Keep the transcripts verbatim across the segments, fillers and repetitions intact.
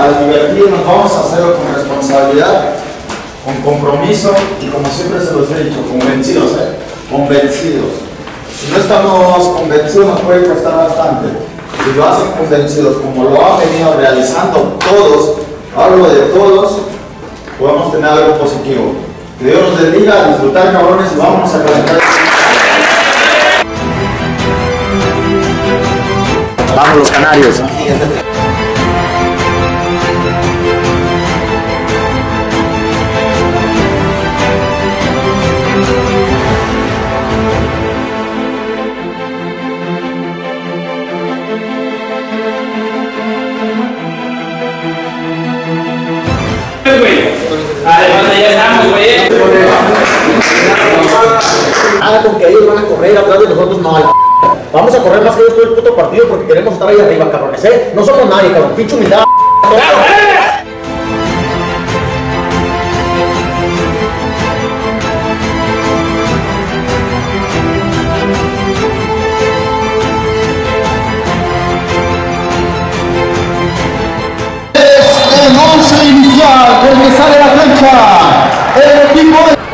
a divertirnos, vamos a hacerlo con responsabilidad, con compromiso y como siempre se los he dicho, convencidos, ¿eh? Convencidos. Si no estamos convencidos nos puede costar bastante. Si lo hacen convencidos, como lo han venido realizando todos, hablo de todos, podemos tener algo positivo. Que Dios nos bendiga, a disfrutar, cabrones, y vámonos a calentar. Vamos los canarios. Además ya estamos, güey. Nada con que ellos van a correr atrás de nosotros, no. Vamos a correr más que ellos todo el puto partido porque queremos estar ahí arriba, cabrones, ¿eh? No somos nadie, cabrón. Pinche humildad. El once inicial, el que sale a la cancha, el equipo de...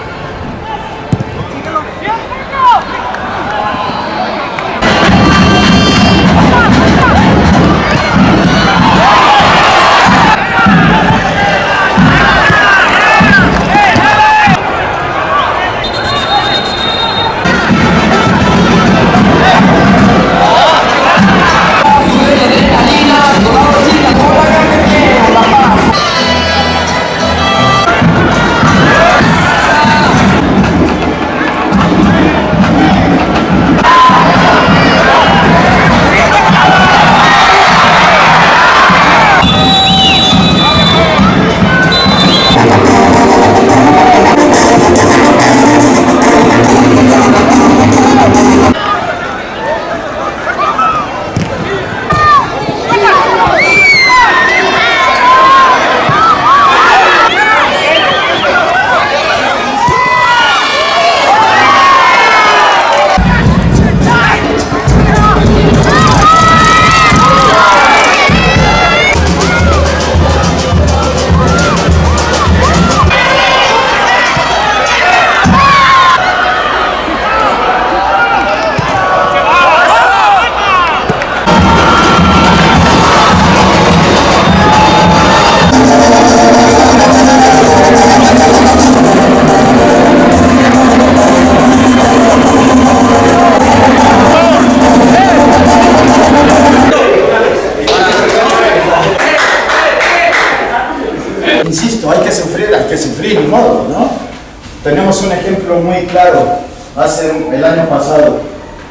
Insisto, hay que sufrir, hay que sufrir, ni modo, ¿no? Tenemos un ejemplo muy claro, hace el año pasado,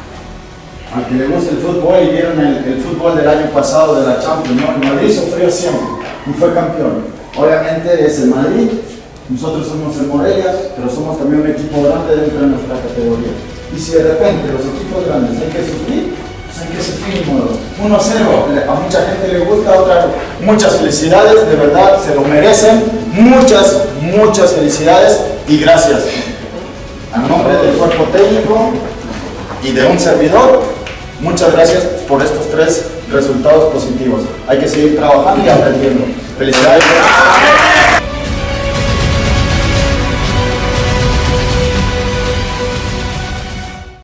al que le gusta el fútbol y vieron el, el fútbol del año pasado de la Champions, ¿no? El Madrid sufrió siempre y fue campeón. Obviamente es el Madrid, nosotros somos el Morelia, pero somos también un equipo grande dentro de nuestra categoría. Y si de repente los equipos grandes hay que sufrir, pues hay que sufrir, ni modo. uno cero, a mucha gente le gusta, a otra, muchas felicidades, de verdad, se lo merecen, muchas, muchas felicidades y gracias. A nombre del cuerpo técnico y de un servidor, muchas gracias por estos tres resultados positivos. Hay que seguir trabajando y aprendiendo. Felicidades.